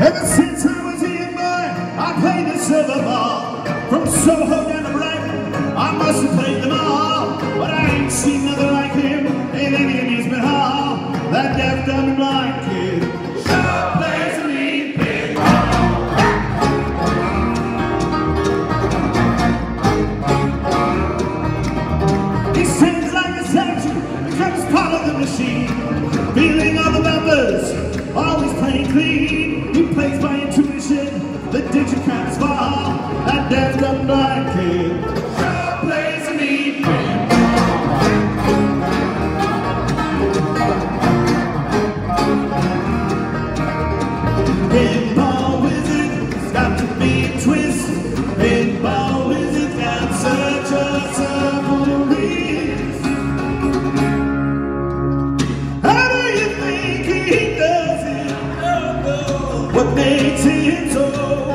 Ever since I was a young boy, I played the silver ball. From Soho down to Brighton, I must have played them all. But I ain't seen nothing like him in any amusement hall. That deaf, dumb, and blind kid sure plays a mean pig. He stands like a statue, becomes part of the machine, feeling all the numbers, always playing clean. He plays by intuition, the digit counts fall. That deaf, dumb, blind kid sure plays a mean pig. Pinball wizard, it's got to be a twist. Pinball wizard got such a submarine. How do you think he does it? What makes him so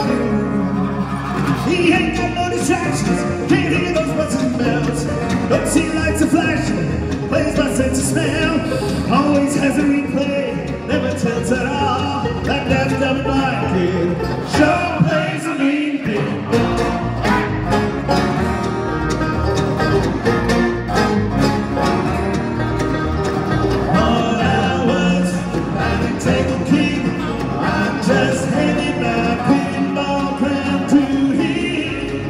good? He ain't got no distractions, can't hear those buzzing bells. Don't see lights are flashing, plays by sense of smell. Always has a replay, never tells at all. That deaf, dumb, and blind kid sure plays a mean pig. All hours, I'm taking king. I'm just handing my pinball crown to him.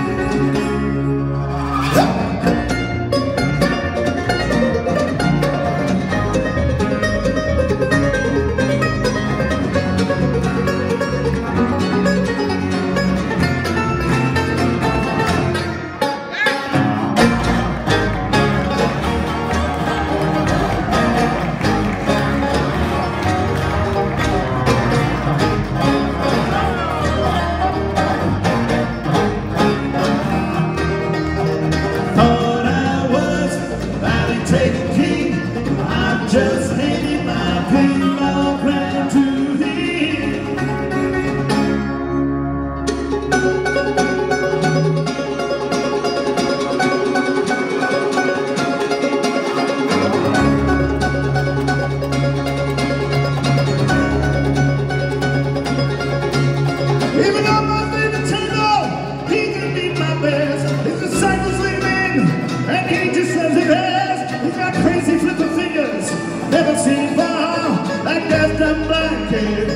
Taking king, I'm just handing my pinball crown to him. Even though my favorite Nintendo, he can beat my best. His disciples leave him, and he just loves it best. He's got crazy flipping fingers, never seen it fall. That deaf, dumb, blind kid